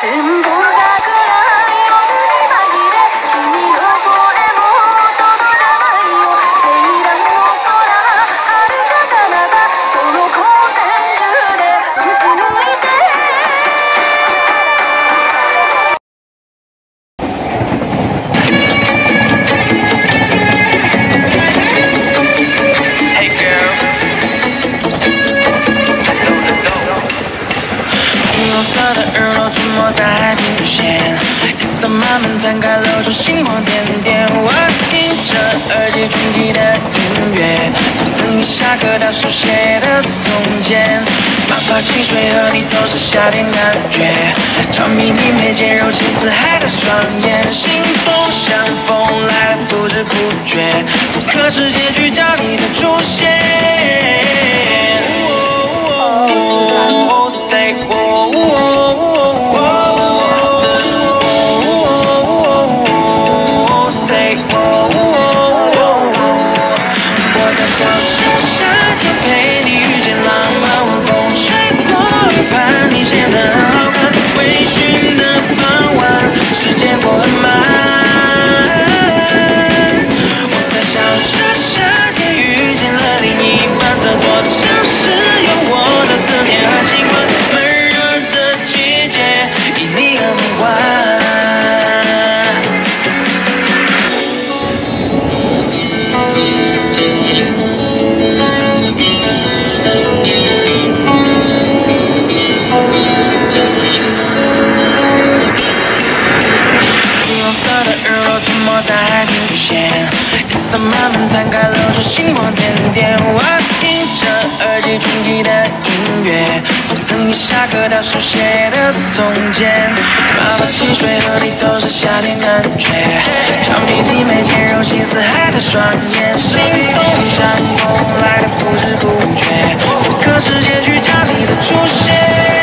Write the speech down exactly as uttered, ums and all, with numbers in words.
全部桜夜に紛れ君の声も届かないよ青蘭の空遥か彼方その光線中で打ち抜いて红色的日落出没在海平线，夜色慢慢摊开，露出星光点点。我听着耳机中听的音乐，从等你下课到书写的从前，妈妈汽水和你都是夏天感觉，着迷你眉间柔情似海的双眼，心风像风来的不知不觉，此刻是结局，叫你的出现。Oh, say oh, oh, oh, say oh,我在小城夏天陪你遇见浪漫，晚风吹过耳畔，你显得很好看。微醺的傍晚，时间过很慢。我在小城夏天遇见了另一半，这座城市有我的思念和习惯。闷热的季节，以你而梦幻。 出没在海平线，夜色慢慢摊开，露出星光点点。我听着耳机中听的音乐，从等你下课到书写的从前，妈妈汽水和你都是夏天感觉，着迷你眉间柔情似海的双眼，心风像风来的不知不觉，此刻是结局，叫你的出现。